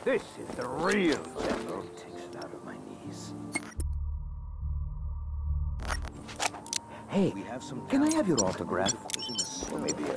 This is the real devil. Takes it out of my knees. Hey, can I have your autograph? Or maybe